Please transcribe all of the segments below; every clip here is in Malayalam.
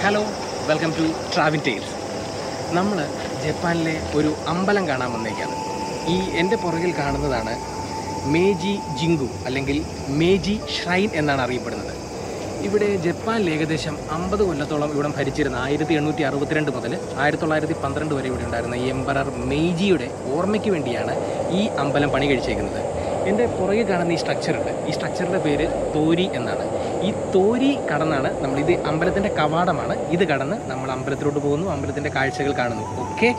Hello, welcome to Travin Tales. നമ്മൾ ജപ്പാനിലെ ഒരു അമ്പലം കാണാൻ വന്നേക്കാണ്. ഈ എൻ്റെ പുറകിൽ കാണുന്നതാണ് മേജി ജിങ്കു അല്ലെങ്കിൽ മേജി ഷ്രൈൻ എന്നാണ് അറിയപ്പെടുന്നത്. ഇവിടെ ജപ്പാനിൽ ഏകദേശം 50 കൊല്ലത്തോളം ഇവിടെ ഭരിച്ചിരുന്ന 1862 മുതൽ 1912 വരെ ഇവിടെ ഉണ്ടായിരുന്ന ഈ എംപറർ മെയ്ജിയുടെ ഓർമ്മയ്ക്ക് വേണ്ടിയാണ് ഈ അമ്പലം പണി കഴിച്ചേക്കുന്നത്. എൻ്റെ പുറകെ കാണുന്ന ഈ സ്ട്രക്ചറുണ്ട്. ഈ സ്ട്രക്ചറിൻ്റെ പേര് തോരി എന്നാണ്. ഈ തോരി കടന്നാണ് നമ്മളിത് അമ്പലത്തിൻ്റെ കവാടമാണ്. ഇത് കടന്ന് നമ്മൾ അമ്പലത്തിലോട്ട് പോകുന്നു, അമ്പലത്തിൻ്റെ കാഴ്ചകൾ കാണുന്നു. ഓക്കെ,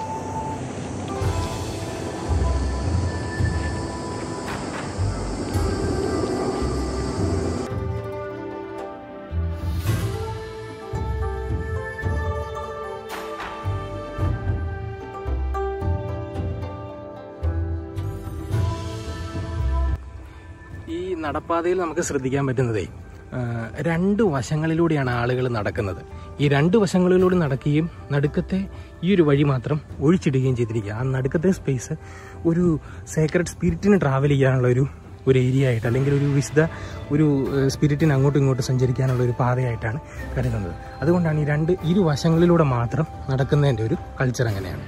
ഈ നടപ്പാതയിൽ നമുക്ക് ശ്രദ്ധിക്കാൻ പറ്റുന്നതേ, 2 വശങ്ങളിലൂടെയാണ് ആളുകൾ നടക്കുന്നത്. ഈ 2 വശങ്ങളിലൂടെ നടക്കുകയും നടുക്കത്തെ ഈ ഒരു വഴി മാത്രം ഒഴിച്ചിടുകയും ചെയ്തിരിക്കുക. ആ നടുക്കത്തെ സ്പേസ് ഒരു സേക്രഡ് സ്പിരിറ്റിന് ട്രാവൽ ചെയ്യാനുള്ള ഒരു ഏരിയ ആയിട്ട്, അല്ലെങ്കിൽ ഒരു സ്പിരിറ്റിന് അങ്ങോട്ടും ഇങ്ങോട്ടും സഞ്ചരിക്കാനുള്ള ഒരു പാതയായിട്ടാണ് കരുതുന്നത്. അതുകൊണ്ടാണ് ഈ ഇരുവശങ്ങളിലൂടെ മാത്രം നടക്കുന്നതിൻ്റെ ഒരു കൾച്ചർ അങ്ങനെയാണ്.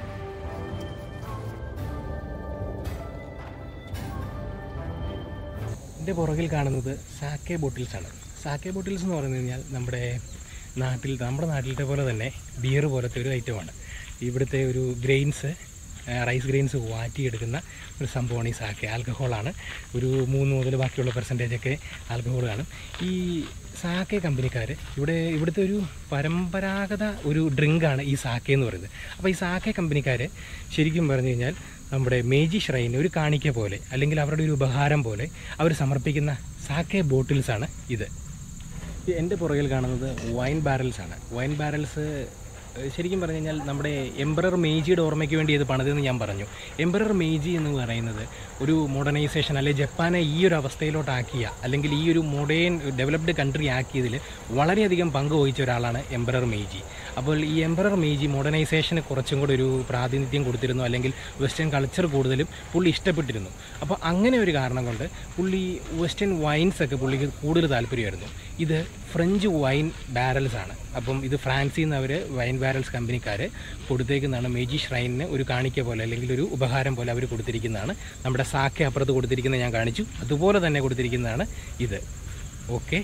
എൻ്റെ പുറകിൽ കാണുന്നത് സാക്കെ ബോട്ടിൽസാണ്. സാക്കെ ബോട്ടിൽസ് എന്ന് പറഞ്ഞു കഴിഞ്ഞാൽ നമ്മുടെ നാട്ടിലത്തെ പോലെ തന്നെ ബിയർ പോലത്തെ ഒരു ഐറ്റമാണ്. ഇവിടുത്തെ ഒരു റൈസ് ഗ്രെയിൻസ് വാറ്റിയെടുക്കുന്ന ഒരു സംഭവമാണ് ഈ സാക്കെ. ആൽക്കഹോളാണ്. ഒരു 3 മുതൽ ബാക്കിയുള്ള പെർസെൻറ്റേജൊക്കെ ആൽക്കഹോൾ കാണും. ഈ സാക്കെ കമ്പനിക്കാർ ഇവിടുത്തെ ഒരു പരമ്പരാഗത ഒരു ഡ്രിങ്കാണ് ഈ സാക്കെ എന്ന് പറയുന്നത്. അപ്പോൾ ഈ സാക്കെ കമ്പനിക്കാർ ശരിക്കും പറഞ്ഞു കഴിഞ്ഞാൽ നമ്മുടെ മേജി ഷ്രൈന് ഒരു കാണിക്ക പോലെ, അല്ലെങ്കിൽ അവരുടെ ഒരു ഉപഹാരം പോലെ അവർ സമർപ്പിക്കുന്ന സാക്കെ ബോട്ടിൽസാണ് ഇത്. എൻ്റെ പുറകിൽ കാണുന്നത് വൈൻ ബാരൽസാണ്. വൈൻ ബാരൽസ് ശരിക്കും പറഞ്ഞു കഴിഞ്ഞാൽ നമ്മുടെ എംപറർ മെയ്ജിയുടെ ഓർമ്മയ്ക്ക് വേണ്ടി ഇത് പണിതെന്ന് ഞാൻ പറഞ്ഞു. എംപറർ മെയ്ജി എന്ന് പറയുന്നത് ഒരു മോഡേണൈസേഷൻ, അല്ലെങ്കിൽ ജപ്പാനെ ഈ ഒരു അവസ്ഥയിലോട്ടാക്കിയ, അല്ലെങ്കിൽ ഈ ഒരു മോഡേൺ ഡെവലപ്ഡ് കൺട്രി ആക്കിയതിൽ വളരെയധികം പങ്ക് വഹിച്ച ഒരാളാണ് എംപറർ മെയ്ജി. അപ്പോൾ ഈ എംപറർ മെയ്ജി മോഡേണൈസേഷന് കുറച്ചും കൂടി ഒരു പ്രാതിനിധ്യം കൊടുത്തിരുന്നു, അല്ലെങ്കിൽ വെസ്റ്റേൺ കൾച്ചർ കൂടുതലും പുള്ളി ഇഷ്ടപ്പെട്ടിരുന്നു. അപ്പോൾ അങ്ങനെ ഒരു കാരണം കൊണ്ട് പുള്ളി വെസ്റ്റേൺ വൈൻസൊക്കെ പുള്ളിക്ക് കൂടുതൽ താല്പര്യമായിരുന്നു. ഇത് ഫ്രഞ്ച് വൈൻ ബാരൽസാണ്. അപ്പം ഇത് ഫ്രാൻസിൽ നിന്ന് അവർ വൈൻ ബാരൽസ് കമ്പനിക്കാർ കൊടുത്തേക്കുന്നതാണ്. മേജി ഷ്രൈനിന് ഒരു കാണിക്ക പോലെ, അല്ലെങ്കിൽ ഒരു ഉപഹാരം പോലെ അവർ കൊടുത്തിരിക്കുന്നതാണ്. നമ്മുടെ സാക്കെ അപ്പുറത്ത് കൊടുത്തിരിക്കുന്നത് ഞാൻ കാണിച്ചു, അതുപോലെ തന്നെ കൊടുത്തിരിക്കുന്നതാണ് ഇത്. ഓക്കെ,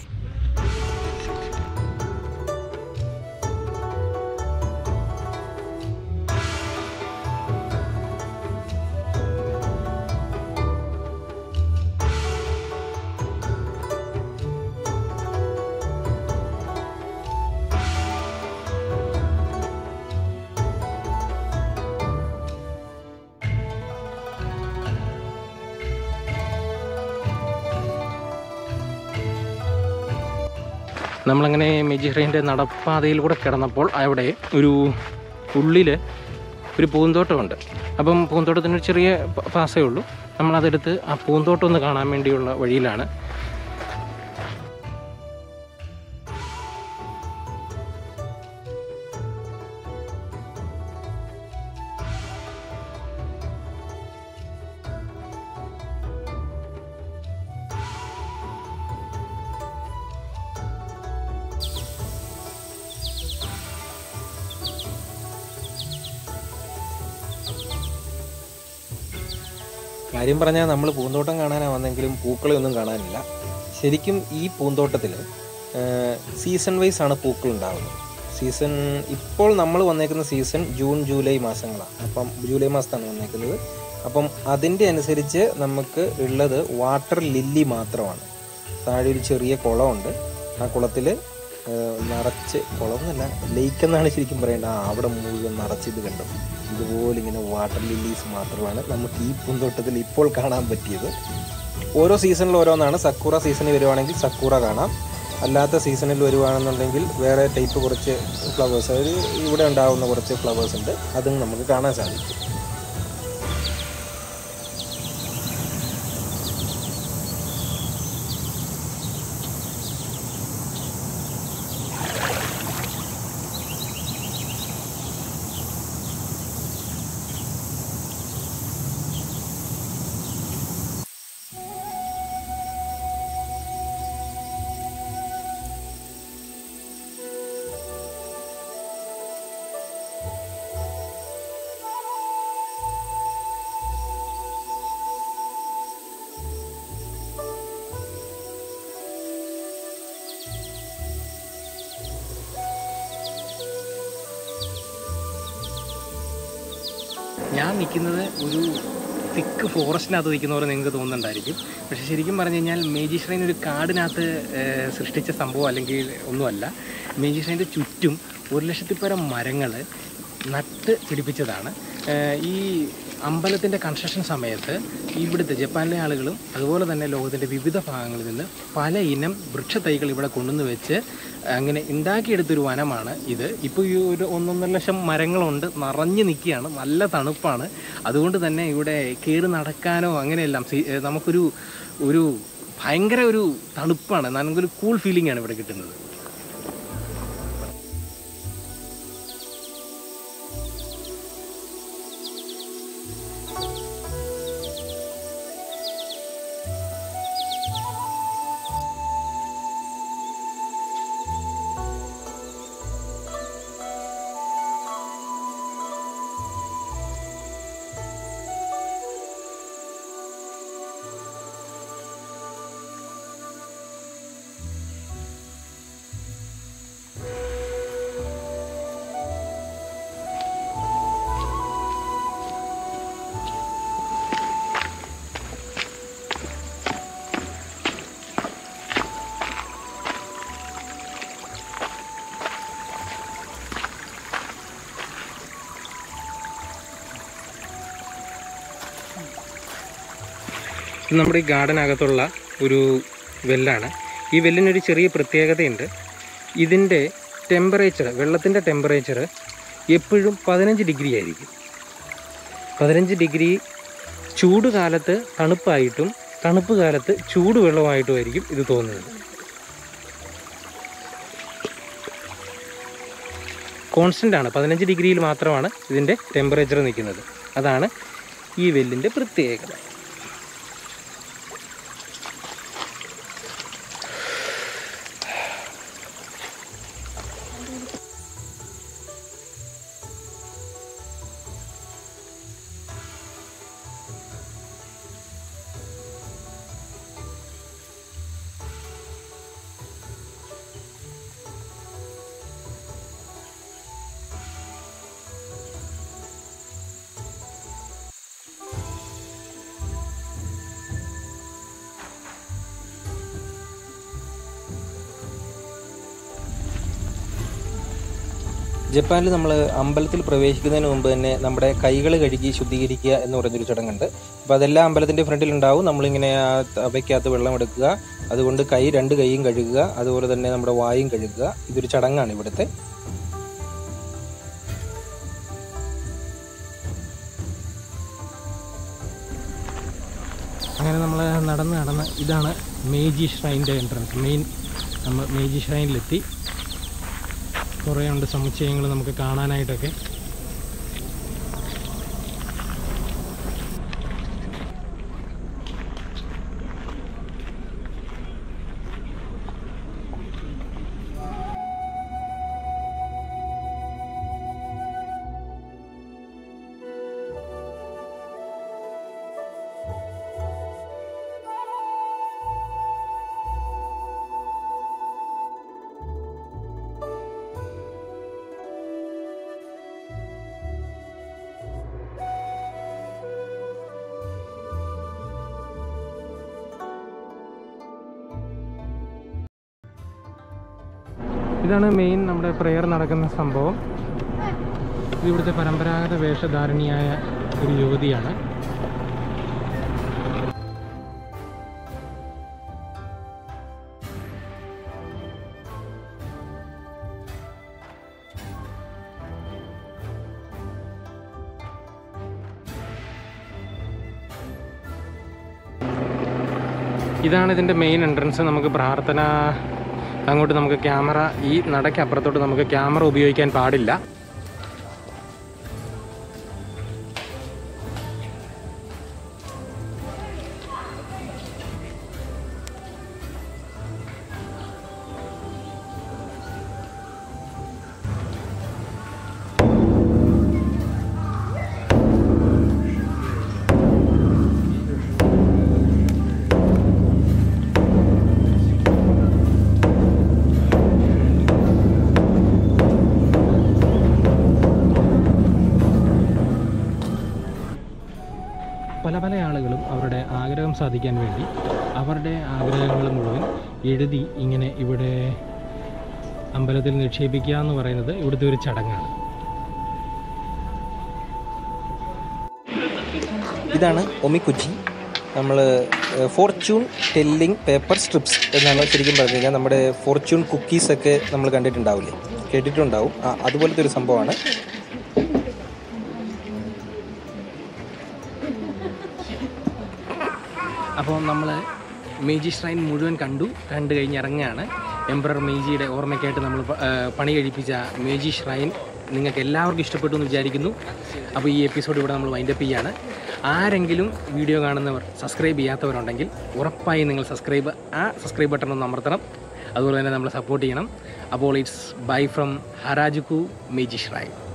നമ്മളങ്ങനെ മേജി ഷ്രൈൻ്റെ നടപ്പാതയിൽ കൂടെ കിടന്നപ്പോൾ അവിടെ ഉള്ളിൽ ഒരു പൂന്തോട്ടമുണ്ട്. അപ്പം പൂന്തോട്ടത്തിനൊരു ചെറിയ പാസേ ഉള്ളൂ. നമ്മളതെടുത്ത് ആ പൂന്തോട്ടം ഒന്ന് കാണാൻ വേണ്ടിയുള്ള വഴിയിലാണ്. കാര്യം പറഞ്ഞാൽ നമ്മൾ പൂന്തോട്ടം കാണാനാണ് വന്നെങ്കിലും പൂക്കളെയൊന്നും കാണാനില്ല. ശരിക്കും ഈ പൂന്തോട്ടത്തിൽ സീസൺ വൈസ് ആണ് പൂക്കൾ ഉണ്ടാകുന്നത്. ഇപ്പോൾ നമ്മൾ വന്നേക്കുന്ന സീസൺ ജൂൺ ജൂലൈ മാസങ്ങളാണ്. അപ്പം ജൂലൈ മാസത്താണ് വന്നേക്കുന്നത്. അപ്പം അതിൻ്റെ അനുസരിച്ച് നമുക്ക് ഉള്ളത് വാട്ടർ ലില്ലി മാത്രമാണ്. താഴെ ഒരു ചെറിയ കുളമുണ്ട്. ആ കുളത്തിൽ നിറച്ച്, കുളമെന്നല്ല ലേക്ക് എന്നാണ് ശരിക്കും പറയേണ്ടത്, അവിടെ മുഴുവൻ നിറച്ചിത് കണ്ടു. ഇതുപോലെ ഇങ്ങനെ വാട്ടർ ലില്ലീസ് മാത്രമാണ് നമുക്ക് ഈ പൂന്തോട്ടത്തിൽ ഇപ്പോൾ കാണാൻ പറ്റിയത്. ഓരോ സീസണിൽ ഓരോന്നാണ്. സക്കൂറ സീസണിൽ വരുവാണെങ്കിൽ സക്കൂറ കാണാം. അല്ലാത്ത സീസണിൽ വരുവാണെന്നുണ്ടെങ്കിൽ വേറെ ടൈപ്പ് കുറച്ച് ഫ്ലവേഴ്സ്, ഇവിടെ ഉണ്ടാകുന്ന കുറച്ച് ഫ്ലവേഴ്സ് ഉണ്ട്, അതും നമുക്ക് കാണാൻ സാധിക്കും. ഞാൻ നിൽക്കുന്നത് ഒരു തിക്ക് ഫോറസ്റ്റിനകത്ത് നിൽക്കുന്ന പോലെ നിങ്ങൾക്ക് തോന്നുന്നുണ്ടായിരിക്കും. പക്ഷേ ശരിക്കും പറഞ്ഞു കഴിഞ്ഞാൽ മേജി ഷ്രൈൻ ഒരു കാടിനകത്ത് സൃഷ്ടിച്ച സംഭവം അല്ലെങ്കിൽ ഒന്നുമല്ല. മേജി ഷ്രൈൻ്റെ ചുറ്റും 1,00,000 മരങ്ങൾ നട്ട് പിടിപ്പിച്ചതാണ്. ഈ അമ്പലത്തിൻ്റെ കൺസ്ട്രക്ഷൻ സമയത്ത് ഇവിടുത്തെ ജപ്പാനിലെ ആളുകളും അതുപോലെ തന്നെ ലോകത്തിൻ്റെ വിവിധ ഭാഗങ്ങളിൽ നിന്ന് പല ഇനം വൃക്ഷത്തൈകൾ ഇവിടെ കൊണ്ടുവന്ന് വെച്ച് അങ്ങനെ ഉണ്ടാക്കിയെടുത്തൊരു വനമാണ് ഇത്. ഇപ്പോൾ ഈ ഒരു 1.5 ലക്ഷം മരങ്ങളുണ്ട്, നിറഞ്ഞു നിൽക്കുകയാണ്, നല്ല തണുപ്പാണ്. അതുകൊണ്ട് തന്നെ ഇവിടെ കയറി നടക്കാനോ അങ്ങനെയെല്ലാം നമുക്കൊരു ഭയങ്കര ഒരു തണുപ്പാണ്, നമുക്കൊരു കൂൾ ഫീലിംഗ് ആണ് ഇവിടെ കിട്ടുന്നത്. നമ്മുടെ ഈ ഗാർഡനകത്തുള്ള ഒരു വെല്ലാണ്. ഈ വെല്ലിനൊരു ചെറിയ പ്രത്യേകതയുണ്ട്. ഇതിൻ്റെ ടെമ്പറേച്ചർ, വെള്ളത്തിൻ്റെ ടെമ്പറേച്ചർ എപ്പോഴും 15 ഡിഗ്രി ആയിരിക്കും. 15 ഡിഗ്രി ചൂട് കാലത്ത് തണുപ്പായിട്ടും തണുപ്പ് കാലത്ത് ചൂടുവെള്ളമായിട്ടുമായിരിക്കും ഇത് തോന്നുന്നത്. കോൺസ്റ്റൻ്റ് ആണ്, 15 ഡിഗ്രിയിൽ മാത്രമാണ് ഇതിൻ്റെ ടെമ്പറേച്ചർ നിൽക്കുന്നത്. അതാണ് ഈ വെല്ലിൻ്റെ പ്രത്യേകത. ജപ്പാനിൽ നമ്മൾ അമ്പലത്തിൽ പ്രവേശിക്കുന്നതിന് മുമ്പ് തന്നെ നമ്മുടെ കൈകൾ കഴുകി ശുദ്ധീകരിക്കുക എന്ന് പറഞ്ഞൊരു ചടങ്ങുണ്ട്. അപ്പോൾ അതെല്ലാം അമ്പലത്തിൻ്റെ ഫ്രണ്ടിലുണ്ടാവും. നമ്മളിങ്ങനെ ആ തവയ്ക്കകത്ത് വെള്ളം എടുക്കുക, അതുകൊണ്ട് രണ്ട് കൈയും കഴുകുക, അതുപോലെ തന്നെ നമ്മുടെ വായും കഴുകുക. ഇതൊരു ചടങ്ങാണ് ഇവിടുത്തെ. അങ്ങനെ നമ്മൾ നടന്ന് ഇതാണ് മേജി ഷ്രൈൻ്റെ എൻട്രൻസ്. നമ്മൾ മേജി ഷ്രൈനിലെത്തി. കുറേ ഉണ്ട് സമുച്ചയങ്ങൾ നമുക്ക് കാണാനായിട്ടൊക്കെ. ഇതാണ് മെയിൻ നമ്മുടെ പ്രെയർ നടക്കുന്ന സംഭവം. ഇത് ഇവിടുത്തെ പരമ്പരാഗത വേഷധാരണിയായ ഒരു യുവതിയാണ്. ഇതാണ് ഇതിൻ്റെ മെയിൻ എൻട്രൻസ്. നമുക്ക് പ്രാർത്ഥന അങ്ങോട്ട് നമുക്ക് ക്യാമറ, ഈ നടയ്ക്ക് അപ്പുറത്തോട്ട് നമുക്ക് ക്യാമറ ഉപയോഗിക്കാൻ പാടില്ല. അവരുടെ ആഗ്രഹം സാധിക്കാൻ വേണ്ടി അവരുടെ ആഗ്രഹങ്ങൾ മുഴുവൻ എഴുതി ഇങ്ങനെ ഇവിടെ അമ്പലത്തിൽ നിക്ഷേപിക്കുക എന്ന് പറയുന്നത് ഇവിടുത്തെ ഒരു ചടങ്ങാണ്. ഇതാണ് ഒമിക്കുച്ചി. നമ്മൾ ഫോർച്യൂൺ ടെല്ലിംഗ് പേപ്പർ സ്ട്രിപ്സ് എന്നാണ് ശരിക്കും പറഞ്ഞു കഴിഞ്ഞാൽ നമ്മുടെ ഫോർച്യൂൺ കുക്കീസൊക്കെ നമ്മൾ കണ്ടിട്ടുണ്ടാവില്ലേ, കേട്ടിട്ടുണ്ടാവും. അതുപോലത്തെ ഒരു സംഭവമാണ്. അപ്പോൾ നമ്മൾ മേജി ഷ്രൈൻ മുഴുവൻ കണ്ടു കഴിഞ്ഞ് ഇറങ്ങുകയാണ്. എംപറർ മെയ്ജിയുടെ ഓർമ്മയ്ക്കായിട്ട് നമ്മൾ പണി കഴിപ്പിച്ച മേജി ഷ്രൈൻ നിങ്ങൾക്ക് എല്ലാവർക്കും ഇഷ്ടപ്പെട്ടു എന്ന് വിചാരിക്കുന്നു. അപ്പോൾ ഈ എപ്പിസോഡ് ഇവിടെ നമ്മൾ വൈൻഡപ്പ് ചെയ്യാണ്. ആരെങ്കിലും വീഡിയോ കാണുന്നവർ സബ്സ്ക്രൈബ് ചെയ്യാത്തവരുണ്ടെങ്കിൽ ഉറപ്പായി നിങ്ങൾ സബ്സ്ക്രൈബ് ബട്ടൺ ഒന്ന് അമർത്തണം. അതുപോലെ തന്നെ നമ്മളെ സപ്പോർട്ട് ചെയ്യണം. അപ്പോൾ it's bye from Harajuku Meiji shrine.